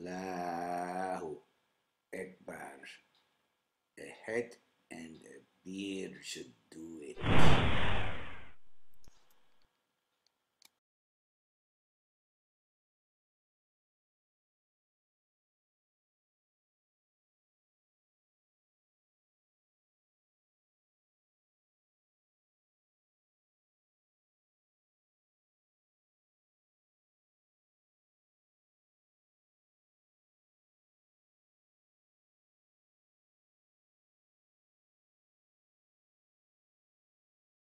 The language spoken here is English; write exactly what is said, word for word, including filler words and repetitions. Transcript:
Allahu Akbar. A hat and a beard should